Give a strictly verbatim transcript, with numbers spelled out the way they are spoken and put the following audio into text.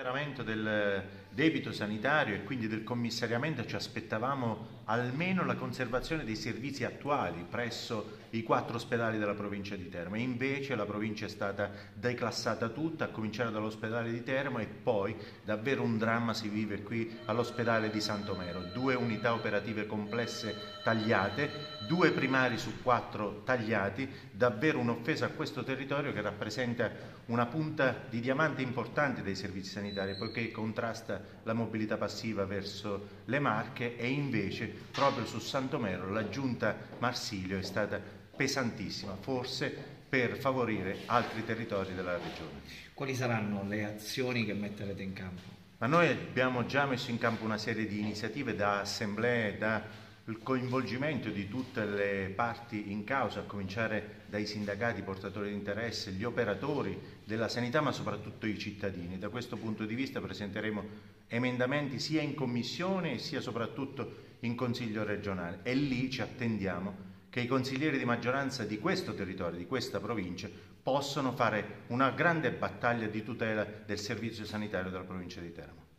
superamento del debito sanitario e quindi del commissariamento ci aspettavamo almeno la conservazione dei servizi attuali presso i quattro ospedali della provincia di Teramo. E invece la provincia è stata declassata tutta, a cominciare dall'ospedale di Teramo, e poi davvero un dramma si vive qui all'ospedale di Santomero. Due unità operative complesse tagliate, due primari su quattro tagliati, davvero un'offesa a questo territorio che rappresenta una punta di diamante importante dei servizi sanitari, poiché contrasta la mobilità passiva verso le Marche, e invece proprio su Santomero la giunta Marsilio è stata pesantissima, forse per favorire altri territori della regione. Quali saranno le azioni che metterete in campo? Ma noi abbiamo già messo in campo una serie di iniziative, da assemblee, da il coinvolgimento di tutte le parti in causa, a cominciare dai sindacati, i portatori di interesse, gli operatori della sanità, ma soprattutto i cittadini. Da questo punto di vista presenteremo emendamenti sia in commissione sia soprattutto in Consiglio regionale, e lì ci attendiamo che i consiglieri di maggioranza di questo territorio, di questa provincia, possono fare una grande battaglia di tutela del servizio sanitario della provincia di Teramo.